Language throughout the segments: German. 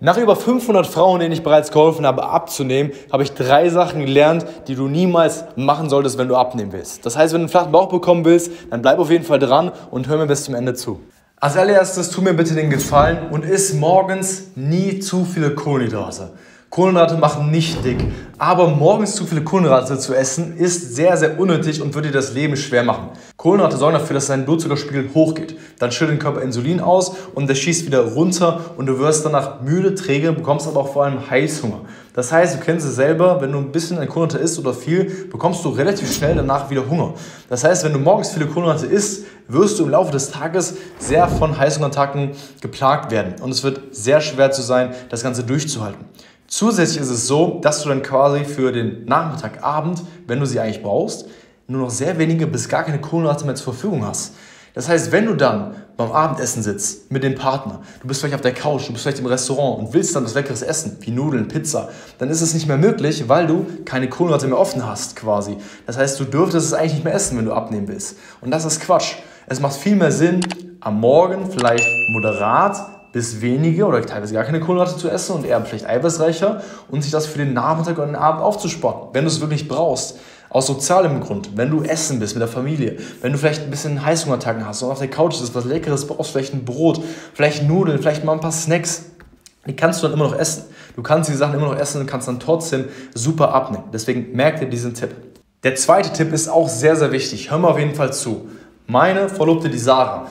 Nach über 500 Frauen, denen ich bereits geholfen habe, abzunehmen, habe ich 3 Sachen gelernt, die du niemals machen solltest, wenn du abnehmen willst. Das heißt, wenn du einen flachen Bauch bekommen willst, dann bleib auf jeden Fall dran und hör mir bis zum Ende zu. Als allererstes tu mir bitte den Gefallen und iss morgens nie zu viele Kohlenhydrate. Kohlenhydrate machen nicht dick, aber morgens zu viele Kohlenhydrate zu essen ist sehr, sehr unnötig und wird dir das Leben schwer machen. Kohlenhydrate sorgen dafür, dass dein Blutzuckerspiegel hochgeht. Dann schüttet dein Körper Insulin aus und der schießt wieder runter und du wirst danach müde, träge, bekommst aber auch vor allem Heißhunger. Das heißt, du kennst es selber, wenn du ein bisschen an Kohlenhydrate isst oder viel, bekommst du relativ schnell danach wieder Hunger. Das heißt, wenn du morgens viele Kohlenhydrate isst, wirst du im Laufe des Tages sehr von Heißhungerattacken geplagt werden und es wird sehr schwer zu sein, das Ganze durchzuhalten. Zusätzlich ist es so, dass du dann quasi für den Nachmittag, Abend, wenn du sie eigentlich brauchst, nur noch sehr wenige bis gar keine Kohlenhydrate mehr zur Verfügung hast. Das heißt, wenn du dann beim Abendessen sitzt mit dem Partner, du bist vielleicht auf der Couch, du bist vielleicht im Restaurant und willst dann was Leckeres essen, wie Nudeln, Pizza, dann ist es nicht mehr möglich, weil du keine Kohlenhydrate mehr offen hast quasi. Das heißt, du dürftest es eigentlich nicht mehr essen, wenn du abnehmen willst. Und das ist Quatsch. Es macht viel mehr Sinn, am Morgen vielleicht moderat bis wenige oder teilweise gar keine Kohlenhydrate zu essen und eher vielleicht eiweißreicher und sich das für den Nachmittag oder den Abend aufzusparen, wenn du es wirklich brauchst. Aus sozialem Grund, wenn du essen bist mit der Familie, wenn du vielleicht ein bisschen Heißhungerattacken hast und auf der Couch sitzt, was Leckeres brauchst, vielleicht ein Brot, vielleicht Nudeln, vielleicht mal ein paar Snacks, die kannst du dann immer noch essen. Du kannst die Sachen immer noch essen und kannst dann trotzdem super abnehmen. Deswegen merk dir diesen Tipp. Der zweite Tipp ist auch sehr, sehr wichtig. Hör mal auf jeden Fall zu. Meine Verlobte, die Sarah,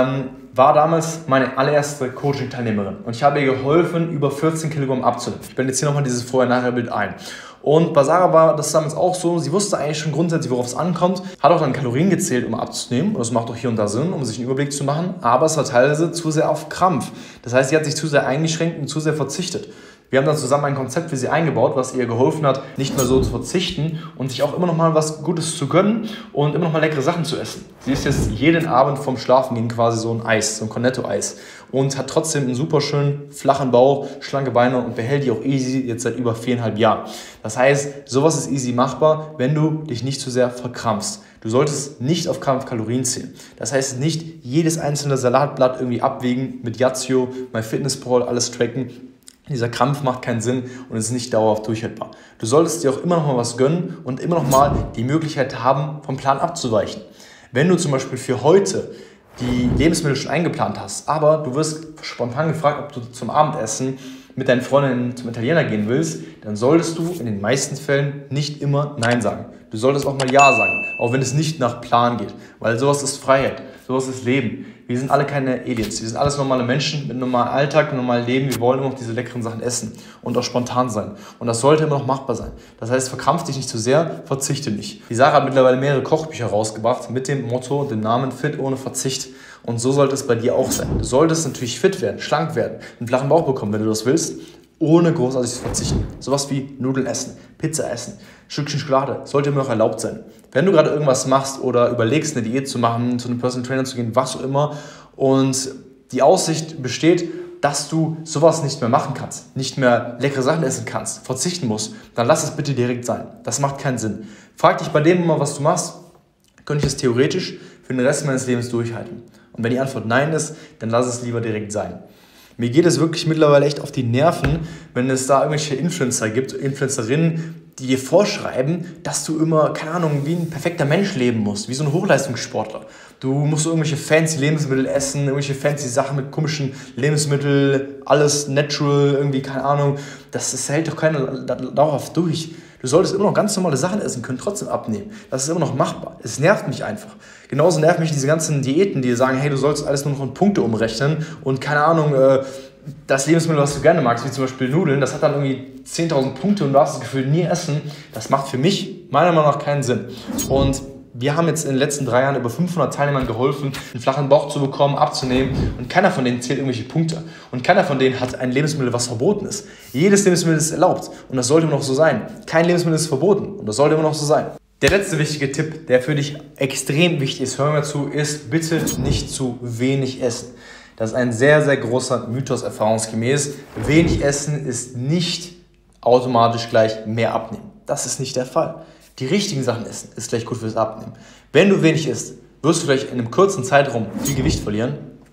war damals meine allererste Coaching-Teilnehmerin und ich habe ihr geholfen, über 14 Kilogramm abzunehmen. Ich blende jetzt hier nochmal dieses Vorher-Nachher-Bild ein. Und bei Sarah war das damals auch so, sie wusste eigentlich schon grundsätzlich, worauf es ankommt, hat auch dann Kalorien gezählt, um abzunehmen. Und das macht auch hier und da Sinn, um sich einen Überblick zu machen, aber es war teilweise zu sehr auf Krampf. Das heißt, sie hat sich zu sehr eingeschränkt und zu sehr verzichtet. Wir haben dann zusammen ein Konzept für sie eingebaut, was ihr geholfen hat, nicht mehr so zu verzichten und sich auch immer noch mal was Gutes zu gönnen und immer noch mal leckere Sachen zu essen. Sie isst jetzt jeden Abend vorm Schlafengehen quasi so ein Eis, so ein Cornetto-Eis und hat trotzdem einen super schönen flachen Bauch, schlanke Beine und behält die auch easy jetzt seit über 4,5 Jahren. Das heißt, sowas ist easy machbar, wenn du dich nicht zu sehr verkrampfst. Du solltest nicht auf Krampf Kalorien zählen. Das heißt, nicht jedes einzelne Salatblatt irgendwie abwägen mit Yazio, MyFitnessPal, alles tracken. Dieser Krampf macht keinen Sinn und ist nicht dauerhaft durchhaltbar. Du solltest dir auch immer noch mal was gönnen und immer noch mal die Möglichkeit haben, vom Plan abzuweichen. Wenn du zum Beispiel für heute die Lebensmittel schon eingeplant hast, aber du wirst spontan gefragt, ob du zum Abendessen mit deinen Freundinnen zum Italiener gehen willst, dann solltest du in den meisten Fällen nicht immer Nein sagen. Du solltest auch mal Ja sagen, auch wenn es nicht nach Plan geht, weil sowas ist Freiheit, sowas ist Leben. Wir sind alle keine Aliens, wir sind alles normale Menschen mit einem normalen Alltag, einem normalen Leben. Wir wollen immer noch diese leckeren Sachen essen und auch spontan sein. Und das sollte immer noch machbar sein. Das heißt, verkrampf dich nicht zu sehr, verzichte nicht. Die Sarah hat mittlerweile mehrere Kochbücher rausgebracht mit dem Motto, dem Namen Fit ohne Verzicht. Und so sollte es bei dir auch sein. Du solltest natürlich fit werden, schlank werden, einen flachen Bauch bekommen, wenn du das willst, ohne großartig zu verzichten. Sowas wie Nudeln essen, Pizza essen, Stückchen Schokolade sollte immer noch erlaubt sein. Wenn du gerade irgendwas machst oder überlegst, eine Diät zu machen, zu einem Personal Trainer zu gehen, was auch immer, und die Aussicht besteht, dass du sowas nicht mehr machen kannst, nicht mehr leckere Sachen essen kannst, verzichten musst, dann lass es bitte direkt sein. Das macht keinen Sinn. Frag dich bei dem immer, was du machst, könnte ich das theoretisch für den Rest meines Lebens durchhalten? Und wenn die Antwort Nein ist, dann lass es lieber direkt sein. Mir geht es wirklich mittlerweile echt auf die Nerven, wenn es da irgendwelche Influencer gibt, Influencerinnen, die dir vorschreiben, dass du immer, keine Ahnung, wie ein perfekter Mensch leben musst, wie so ein Hochleistungssportler. Du musst irgendwelche fancy Lebensmittel essen, irgendwelche fancy Sachen mit komischen Lebensmitteln, alles natural, irgendwie, keine Ahnung. Das hält doch keiner dauerhaft durch. Du solltest immer noch ganz normale Sachen essen können, trotzdem abnehmen. Das ist immer noch machbar. Es nervt mich einfach. Genauso nervt mich diese ganzen Diäten, die sagen, hey, du sollst alles nur noch in Punkte umrechnen und keine Ahnung, das Lebensmittel, was du gerne magst, wie zum Beispiel Nudeln, das hat dann irgendwie 10.000 Punkte und du darfst das Gefühl nie essen. Das macht für mich meiner Meinung nach keinen Sinn. Und wir haben jetzt in den letzten 3 Jahren über 500 Teilnehmern geholfen, einen flachen Bauch zu bekommen, abzunehmen und keiner von denen zählt irgendwelche Punkte. Und keiner von denen hat ein Lebensmittel, was verboten ist. Jedes Lebensmittel ist erlaubt und das sollte immer noch so sein. Kein Lebensmittel ist verboten und das sollte immer noch so sein. Der letzte wichtige Tipp, der für dich extrem wichtig ist, hör mir zu, ist bitte nicht zu wenig essen. Das ist ein sehr, sehr großer Mythos erfahrungsgemäß. Wenig essen ist nicht automatisch gleich mehr abnehmen. Das ist nicht der Fall. Die richtigen Sachen essen ist gleich gut fürs Abnehmen. Wenn du wenig isst, wirst du vielleicht in einem kurzen Zeitraum viel Gewicht verlieren,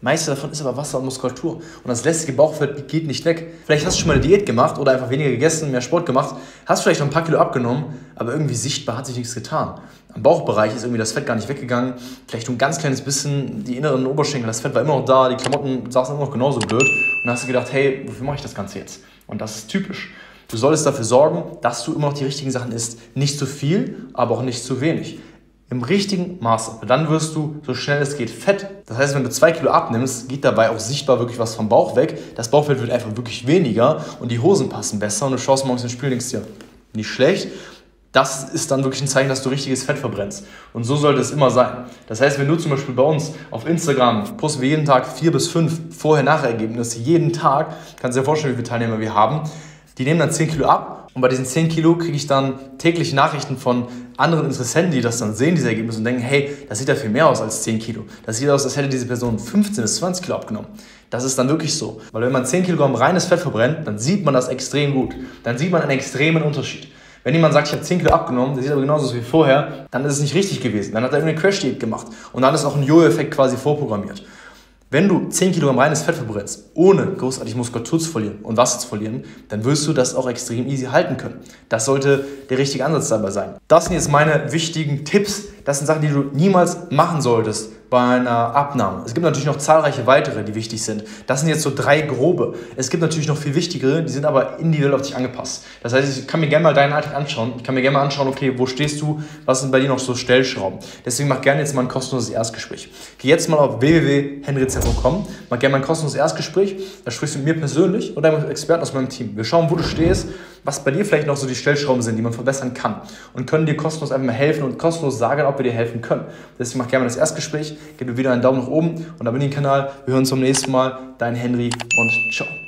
Meiste davon ist aber Wasser und Muskulatur. Und das lästige Bauchfett geht nicht weg. Vielleicht hast du schon mal eine Diät gemacht oder einfach weniger gegessen, mehr Sport gemacht, hast vielleicht noch ein paar Kilo abgenommen, aber irgendwie sichtbar hat sich nichts getan. Am Bauchbereich ist irgendwie das Fett gar nicht weggegangen. Vielleicht nur ein ganz kleines bisschen, die inneren Oberschenkel, das Fett war immer noch da, die Klamotten saßen immer noch genauso blöd. Und dann hast du gedacht, hey, wofür mache ich das Ganze jetzt? Und das ist typisch. Du solltest dafür sorgen, dass du immer noch die richtigen Sachen isst. Nicht zu viel, aber auch nicht zu wenig. Im richtigen Maße. Dann wirst du, so schnell es geht, fett. Das heißt, wenn du 2 Kilo abnimmst, geht dabei auch sichtbar wirklich was vom Bauch weg. Das Bauchfett wird einfach wirklich weniger und die Hosen passen besser. Und du schaust morgens ins Spiel und denkst dir, nicht schlecht. Das ist dann wirklich ein Zeichen, dass du richtiges Fett verbrennst. Und so sollte es immer sein. Das heißt, wenn du zum Beispiel bei uns auf Instagram posten wir jeden Tag 4 bis 5 Vorher-Nachher-Ergebnisse, jeden Tag, kannst du dir vorstellen, wie viele Teilnehmer wir haben, die nehmen dann 10 Kilo ab und bei diesen 10 Kilo kriege ich dann täglich Nachrichten von anderen Interessenten, die das dann sehen, diese Ergebnisse und denken, hey, das sieht ja viel mehr aus als 10 Kilo. Das sieht aus, als hätte diese Person 15 bis 20 Kilo abgenommen. Das ist dann wirklich so. Weil wenn man 10 Kilogramm reines Fett verbrennt, dann sieht man das extrem gut. Dann sieht man einen extremen Unterschied. Wenn jemand sagt, ich habe 10 Kilo abgenommen, der sieht aber genauso aus wie vorher, dann ist es nicht richtig gewesen. Dann hat er irgendeine Crash-Diät gemacht. Und dann ist auch ein Jojo-Effekt quasi vorprogrammiert. Wenn du 10 Kilogramm reines Fett verbrennst, ohne großartig Muskulatur zu verlieren und Wasser zu verlieren, dann wirst du das auch extrem easy halten können. Das sollte der richtige Ansatz dabei sein. Das sind jetzt meine wichtigen Tipps. Das sind Sachen, die du niemals machen solltest bei einer Abnahme. Es gibt natürlich noch zahlreiche weitere, die wichtig sind. Das sind jetzt so 3 grobe. Es gibt natürlich noch viel wichtigere, die sind aber individuell auf dich angepasst. Das heißt, ich kann mir gerne mal deinen Alltag anschauen. Ich kann mir gerne mal anschauen, okay, wo stehst du? Was sind bei dir noch so Stellschrauben? Deswegen mach gerne jetzt mal ein kostenloses Erstgespräch. Geh jetzt mal auf www.henryz.com, mach gerne mal ein kostenloses Erstgespräch. Da sprichst du mit mir persönlich oder mit Experten aus meinem Team. Wir schauen, wo du stehst, was bei dir vielleicht noch so die Stellschrauben sind, die man verbessern kann und können dir kostenlos einfach mal helfen und kostenlos sagen, ob wir dir helfen können. Deswegen mach gerne mal das Erstgespräch, gib mir wieder einen Daumen nach oben und abonniere den Kanal. Wir hören uns beim nächsten Mal. Dein Henry und ciao.